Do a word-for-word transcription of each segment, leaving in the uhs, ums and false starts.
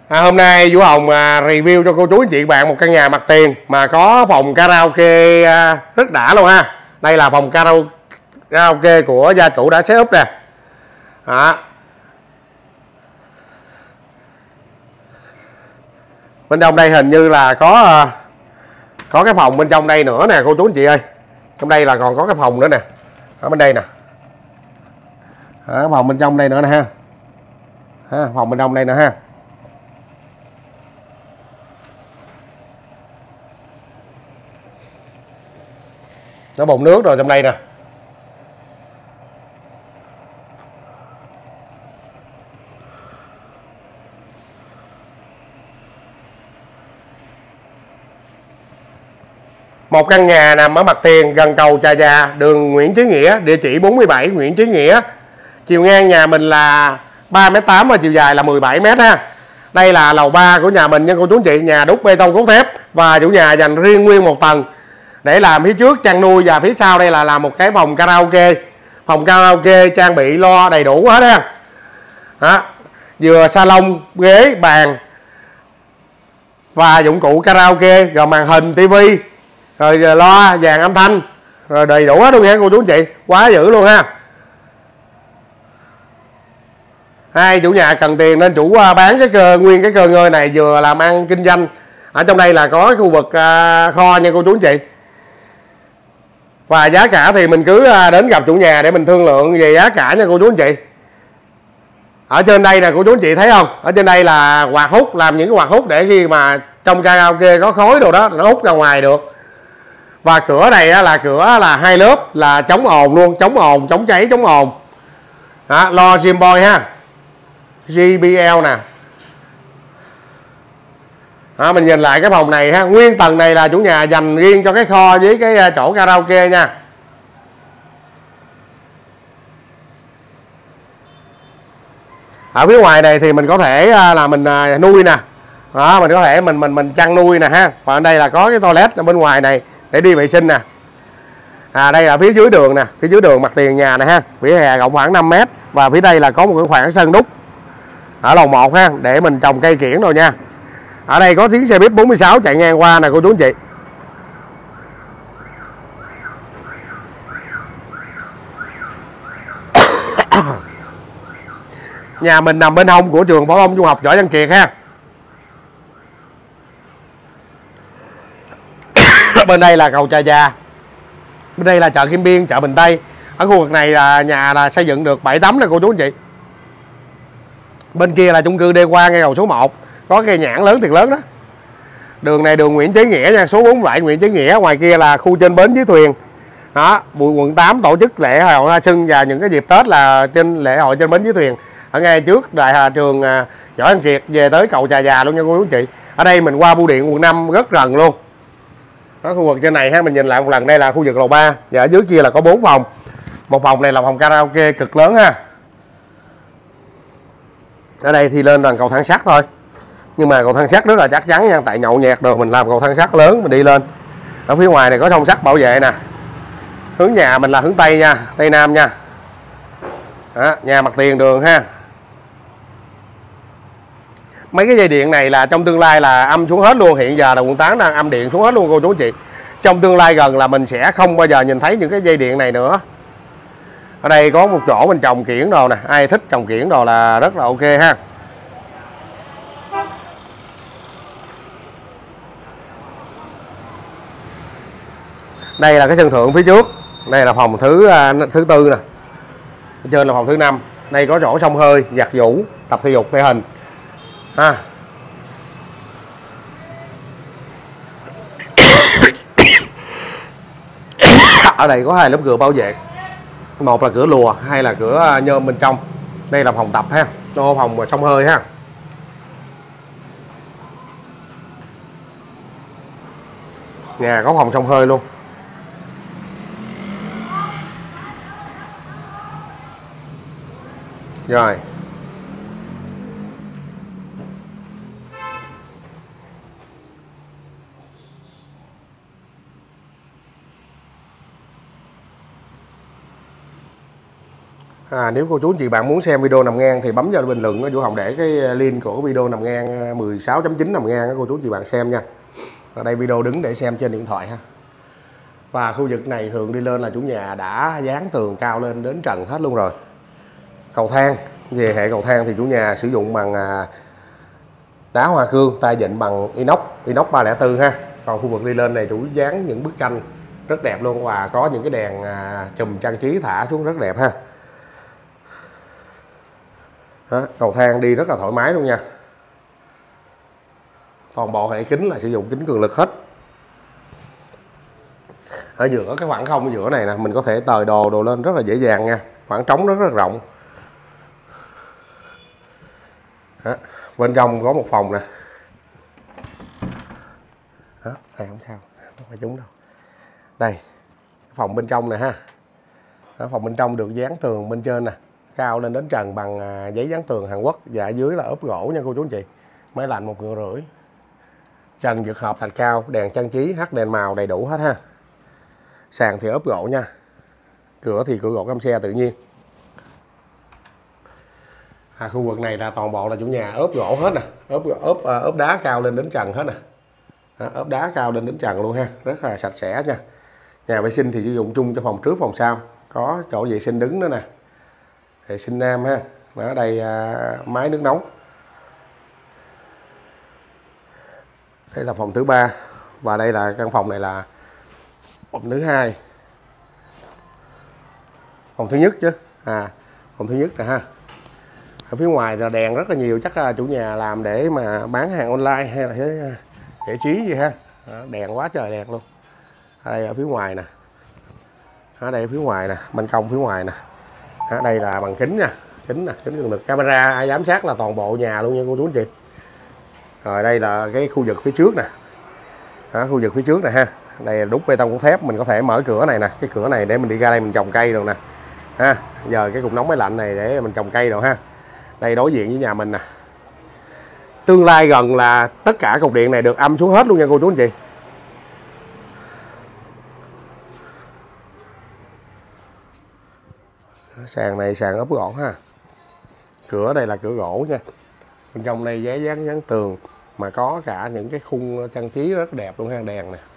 À, hôm nay Vũ Hồng à, review cho cô chú anh chị bạn một căn nhà mặt tiền mà có phòng karaoke à, rất đã luôn ha. Đây là phòng karaoke của gia chủ đã set up nè. Đó. Bên trong đây hình như là có à, có cái phòng bên trong đây nữa nè cô chú anh chị ơi. Trong đây là còn có cái phòng nữa nè. Ở bên đây nè. Đó, phòng bên trong đây nữa nè ha. Ha, phòng bên trong đây nữa ha. Nó bồn nước rồi trong đây nè. Một căn nhà nằm ở mặt tiền gần cầu Trà Già, đường Nguyễn Chí Nghĩa, địa chỉ bốn mươi bảy Nguyễn Chí Nghĩa. Chiều ngang nhà mình là ba mét tám và chiều dài là mười bảy mét ha. Đây là lầu ba của nhà mình nha cô chú anh chị, nhà đúc bê tông cốt thép và chủ nhà dành riêng nguyên một tầng để làm phía trước chăn nuôi, và phía sau đây là làm một cái phòng karaoke. Phòng karaoke trang bị lo đầy đủ hết ha. Đó, vừa salon, ghế, bàn và dụng cụ karaoke, rồi màn hình tivi, rồi loa, dàn âm thanh, rồi đầy đủ hết luôn nha cô chú anh chị, quá dữ luôn ha. Hai chủ nhà cần tiền nên chủ bán cái cơ nguyên cái cơ ngơi này vừa làm ăn kinh doanh. Ở trong đây là có cái khu vực kho nha cô chú anh chị. Và giá cả thì mình cứ đến gặp chủ nhà để mình thương lượng về giá cả nha cô chú anh chị. Ở trên đây nè cô chú anh chị thấy không? Ở trên đây là quạt hút, làm những cái quạt hút để khi mà trong karaoke có khói đồ đó nó hút ra ngoài được. Và cửa này là cửa là hai lớp, là chống ồn luôn, chống ồn, chống cháy, chống ồn. Đó, lo Gymboy ha. giê bê lờ nè. Đó, mình nhìn lại cái phòng này ha, nguyên tầng này là chủ nhà dành riêng cho cái kho với cái chỗ karaoke nha. Ở phía ngoài này thì mình có thể là mình nuôi nè. Đó, mình có thể mình mình mình chăn nuôi nè ha. Và ở đây là có cái toilet ở bên ngoài này để đi vệ sinh nè. À, đây là phía dưới đường nè, phía dưới đường mặt tiền nhà này ha, vỉa hè rộng khoảng năm mét và phía đây là có một cái khoảng sân đúc ở lầu một ha, để mình trồng cây kiểng rồi nha. Ở đây có tiếng xe buýt bốn mươi sáu chạy ngang qua nè cô chú anh chị. Nhà mình nằm bên hông của trường phổ thông trung học Võ Văn Kiệt ha. Bên đây là cầu Trà Già. Bên đây là chợ Kim Biên, chợ Bình Tây. Ở khu vực này là nhà là xây dựng được bảy tấm nè cô chú anh chị. Bên kia là chung cư Đê Quang ngay cầu số một, có cây nhãn lớn thiệt lớn đó. Đường này đường Nguyễn Chí Nghĩa nha, số bốn mươi bảy Nguyễn Chí Nghĩa. Ngoài kia là khu trên bến dưới thuyền. Đó, quận tám tổ chức lễ hội Hoa Xuân và những cái dịp Tết là trên lễ hội trên bến dưới thuyền. Ở ngay trước đại trường Võ Văn Kiệt về tới cầu Trà Già luôn nha cô chú anh chị. Ở đây mình qua bưu điện quận năm rất gần luôn. Đó, khu vực trên này ha, mình nhìn lại một lần, đây là khu vực lầu ba và ở dưới kia là có bốn phòng. Một phòng này là phòng karaoke cực lớn ha. Ở đây thì lên bằng cầu thang sắt thôi, nhưng mà cầu thang sắt rất là chắc chắn nha, tại nhậu nhẹt rồi mình làm cầu thang sắt lớn mình đi lên. Ở phía ngoài này có song sắt bảo vệ nè. Hướng nhà mình là hướng Tây nha, Tây Nam nha. Đó, nhà mặt tiền đường ha. Mấy cái dây điện này là trong tương lai là âm xuống hết luôn, hiện giờ là quận tám đang âm điện xuống hết luôn cô chú chị. Trong tương lai gần là mình sẽ không bao giờ nhìn thấy những cái dây điện này nữa. Ở đây có một chỗ mình trồng kiểng đồ nè, ai thích trồng kiểng đồ là rất là ok ha. Đây là cái sân thượng phía trước, đây là phòng thứ thứ tư nè, ở trên là phòng thứ năm. Đây có chỗ xông hơi, giặt giũ, tập thể dục thể hình ha. Ở đây có hai lớp cửa bảo vệ, một là cửa lùa, hai là cửa nhôm bên trong. Đây là phòng tập ha, cho phòng xông hơi ha. Nhà có phòng xông hơi luôn. Rồi. À, nếu cô chú anh chị bạn muốn xem video nằm ngang thì bấm vào bình luận, Vũ Hồng để cái link của video nằm ngang mười sáu chấm chín nằm ngang cô chú anh chị bạn xem nha. Ở đây video đứng để xem trên điện thoại ha. Và khu vực này thường đi lên là chủ nhà đã dán tường cao lên đến trần hết luôn rồi. Cầu thang, về hệ cầu thang thì chủ nhà sử dụng bằng đá hoa cương, tay vịn bằng inox, inox ba không bốn ha. Còn khu vực đi lên này chủ dán những bức tranh rất đẹp luôn, và có những cái đèn chùm trang trí thả xuống rất đẹp ha. Đó, cầu thang đi rất là thoải mái luôn nha. Toàn bộ hệ kính là sử dụng kính cường lực hết. Ở giữa cái khoảng không ở giữa này nè, mình có thể tời đồ đồ lên rất là dễ dàng nha, khoảng trống rất rất rộng. Đó, bên trong có một phòng nè. Đó, đây không sao, không phải trúng đâu. Đây, phòng bên trong nè ha. Đó, phòng bên trong được dán tường bên trên nè, cao lên đến trần bằng giấy dán tường Hàn Quốc, và ở dưới là ốp gỗ nha cô chú anh chị. Máy lạnh một triệu rưỡi. Trần vượt hợp thạch cao, đèn trang trí hắt đèn màu đầy đủ hết ha. Sàn thì ốp gỗ nha. Cửa thì cửa gỗ cam xe tự nhiên. À, khu vực này là toàn bộ là chủ nhà ốp gỗ hết nè, ốp ốp ốp đá cao lên đến trần hết nè. Đó, ốp đá cao lên đến trần luôn ha, rất là sạch sẽ nha. Nhà vệ sinh thì sử dụng chung cho phòng trước phòng sau, có chỗ vệ sinh đứng nữa nè, vệ sinh nam ha. Ở đây à, máy nước nóng. Đây là phòng thứ ba, và đây là căn phòng này là phòng thứ hai, phòng thứ nhất chứ à phòng thứ nhất nè ha. Ở phía ngoài là đèn rất là nhiều, chắc là chủ nhà làm để mà bán hàng online hay là giải trí gì ha. Đó, đèn quá trời đèn luôn. Ở đây ở phía ngoài nè, ở đây ở phía ngoài nè, ban công phía ngoài nè. Ở đây là bằng kính nha, kính nè, kính cường lực, camera ai giám sát là toàn bộ nhà luôn nha cô chú anh chị. Rồi đây là cái khu vực phía trước nè. Đó, khu vực phía trước nè ha. Đây là đúc bê tông cốt thép, mình có thể mở cửa này nè, cái cửa này để mình đi ra đây mình trồng cây rồi nè ha. Giờ cái cục nóng máy lạnh này để mình trồng cây rồi ha. Đây đối diện với nhà mình nè. Tương lai gần là tất cả cục điện này được âm xuống hết luôn nha cô chú anh chị. Sàn này sàn ốp gỗ ha. Cửa đây là cửa gỗ nha. Bên trong đây giấy dán dán tường mà có cả những cái khung trang trí rất đẹp luôn ha, đèn nè.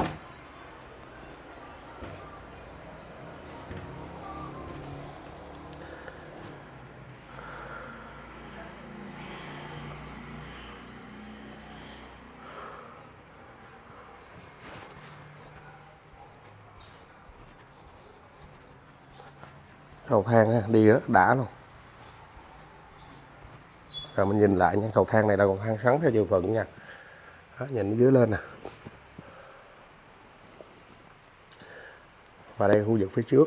Cầu thang ha, đi rất đã luôn. Rồi mình nhìn lại nha, cầu thang này là cầu thang sắn theo chiều thuận nha. Đó, nhìn dưới lên nè. Và đây khu vực phía trước.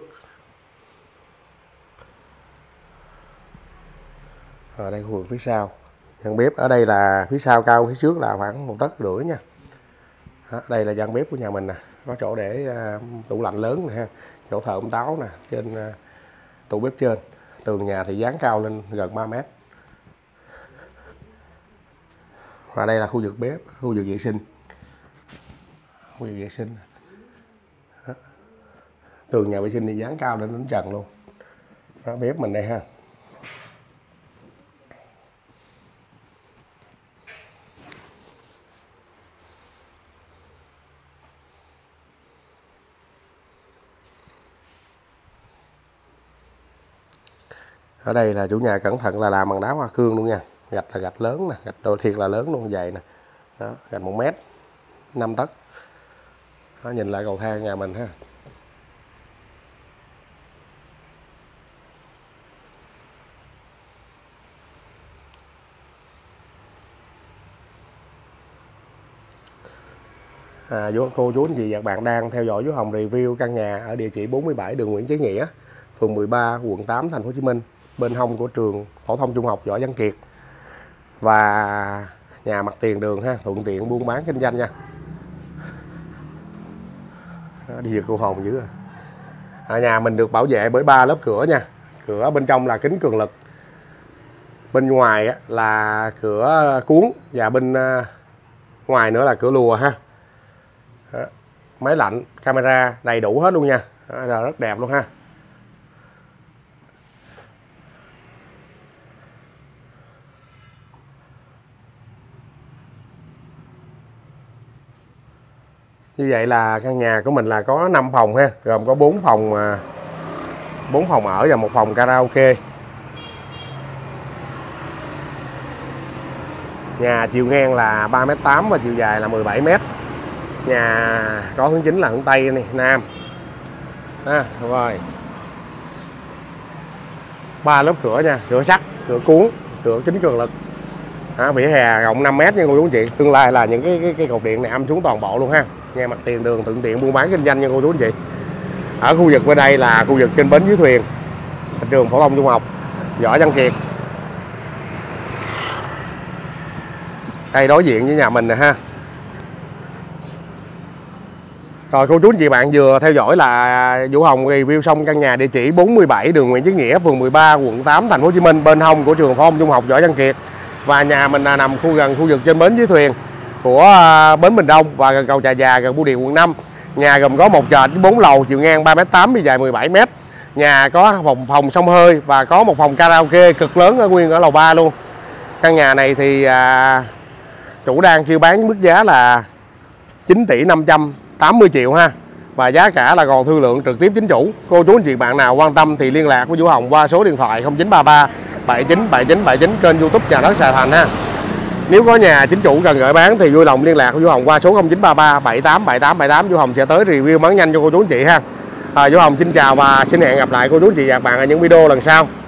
Ở đây khu vực phía sau. Gian bếp ở đây là phía sau cao, phía trước là khoảng một tấc rưỡi nha. Đó, đây là gian bếp của nhà mình nè, có chỗ để uh, tủ lạnh lớn nè ha, chỗ thờ ông táo nè, trên uh, tủ bếp trên. Tường nhà thì dán cao lên gần ba mét. Và đây là khu vực bếp, khu vực vệ sinh. Khu vực vệ sinh. Đó. Tường nhà vệ sinh thì dán cao lên đến trần luôn. Đó, bếp mình đây ha. Ở đây là chủ nhà cẩn thận là làm bằng đá hoa cương luôn nha. Gạch là gạch lớn nè, gạch đồ thiệt là lớn luôn, dày nè. Đó, gạch một mét, năm tấc. Đó, nhìn lại cầu thang nhà mình ha. À, cô chú anh chị và các bạn đang theo dõi Vũ Hồng review căn nhà ở địa chỉ bốn mươi bảy đường Nguyễn Chí Nghĩa, phường mười ba, quận tám, thành phố Hồ Chí Minh, bên hông của trường phổ thông trung học Võ Văn Kiệt, và nhà mặt tiền đường ha, thuận tiện buôn bán kinh doanh nha. Đó, đi về cô hồn dữ rồi. À, nhà mình được bảo vệ bởi ba lớp cửa nha. Cửa bên trong là kính cường lực, bên ngoài là cửa cuốn, và bên ngoài nữa là cửa lùa ha. Đó, máy lạnh, camera đầy đủ hết luôn nha. Đó, rất đẹp luôn ha. Như vậy là căn nhà của mình là có năm phòng ha, gồm có bốn phòng bốn phòng ở và một phòng karaoke. Nhà chiều ngang là ba mét tám và chiều dài là mười bảy mét. Nhà có hướng chính là hướng Tây này, Nam. À, rồi. Ba lớp cửa nha, cửa sắt, cửa cuốn, cửa kính cường lực. À, vỉa hè rộng năm mét nha cô chú anh chị. Tương lai là những cái cái, cái cột điện này âm xuống toàn bộ luôn ha. Ngay mặt tiền đường thuận tiện buôn bán kinh doanh nha cô chú anh chị. Ở khu vực bên đây là khu vực trên bến dưới thuyền, trường phổ thông trung học Võ Văn Kiệt. Đây đối diện với nhà mình nè ha. Rồi cô chú anh chị bạn vừa theo dõi là Vũ Hồng review xong căn nhà địa chỉ bốn mươi bảy đường Nguyễn Chí Nghĩa, phường mười ba, quận tám, thành phố Hồ Chí Minh, bên hông của trường phổ thông trung học Võ Văn Kiệt. Và nhà mình là nằm khu gần khu vực trên bến dưới thuyền của bến Bình Đông và gần cầu Trà Già, gần bưu điện quận năm. Nhà gồm có một trệt bốn lầu, chiều ngang ba mét tám, bề dài mười bảy mét. Nhà có phòng phòng xông hơi và có một phòng karaoke cực lớn ở nguyên ở lầu ba luôn. Căn nhà này thì à, chủ đang kêu bán mức giá là chín tỷ năm trăm tám mươi triệu ha. Và giá cả là còn thương lượng trực tiếp chính chủ. Cô chú anh chị bạn nào quan tâm thì liên lạc với Vũ Hồng qua số điện thoại không chín ba ba bảy chín bảy chín bảy chín, kênh YouTube Nhà Đất Sài Thành ha. Nếu có nhà chính chủ cần gửi bán thì vui lòng liên lạc với Vũ Hồng qua số không chín ba ba bảy tám bảy tám bảy tám. Vũ Hồng sẽ tới review bán nhanh cho cô chú anh chị ha. À, Vũ Hồng xin chào và xin hẹn gặp lại cô chú anh chị và các bạn ở những video lần sau.